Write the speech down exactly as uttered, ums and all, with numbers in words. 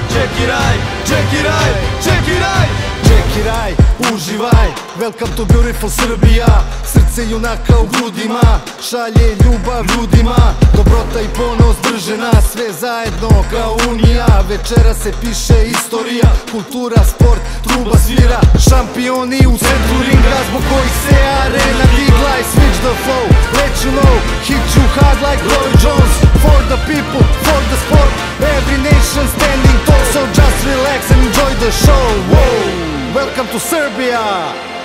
Čekiraj, čekiraj, čekiraj, čekiraj, uživaj. Welcome to beautiful Serbia. Srce junaka u grudima, šalje ljubav ljudima. Dobrota i ponos drže nas sve zajedno kao unija. Večera se piše istorija, kultura, sport, truba svira. Šampioni u centru ringa, zbog kojih se arena digla. I switch the flow, let you know, hit you hard like Roy Jones. For the people, for the sport, every nation standing tall. So just relax and enjoy the show. Whoa. Welcome to Serbia.